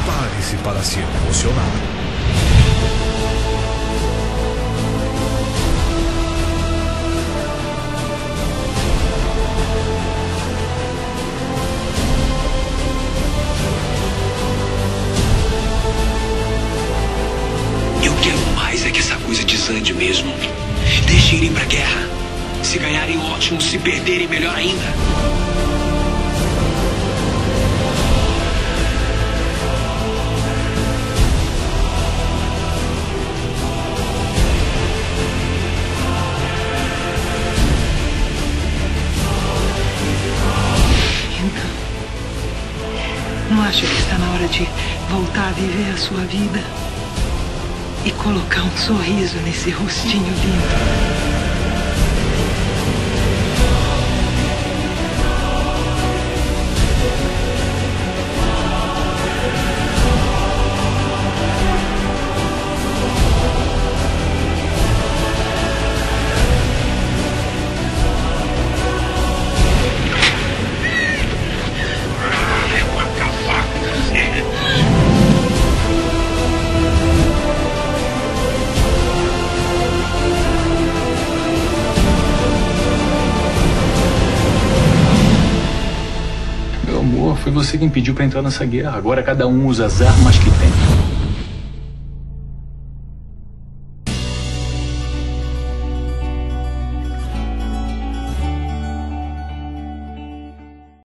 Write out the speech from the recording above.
Prepare-se para se emocionar. Eu quero mais é que essa coisa desande mesmo. Deixe irem pra guerra. Se ganharem, ótimo. Se perderem, melhor ainda. Não acha que está na hora de voltar a viver a sua vida e colocar um sorriso nesse rostinho lindo? Meu amor, foi você quem pediu pra entrar nessa guerra. Agora cada um usa as armas que tem.